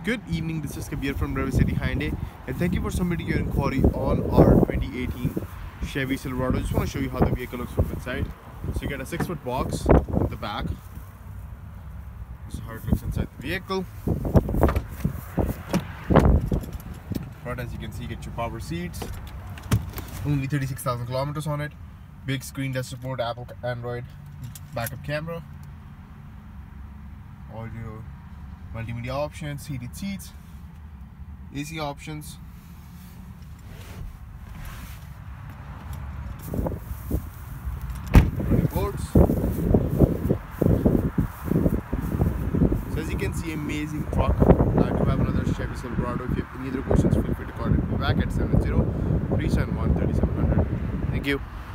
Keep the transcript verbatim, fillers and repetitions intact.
Good evening, this is Kabir from River City Hyundai, and thank you for submitting your inquiry on our twenty eighteen Chevy Silverado. I just want to show you how the vehicle looks from inside. So you get a six foot box in the back. This is how it looks inside the vehicle. Front, as you can see, you get your power seats. Only thirty-six thousand kilometers on it. Big screen does support Apple, Android, backup camera. All your multimedia options, heated seats, A C options. Running boards. So as you can see, amazing truck. I do have another Chevy Silverado. If you have any other questions, feel free to contact me back at seven zero, three seven one, three seven zero zero. Thank you.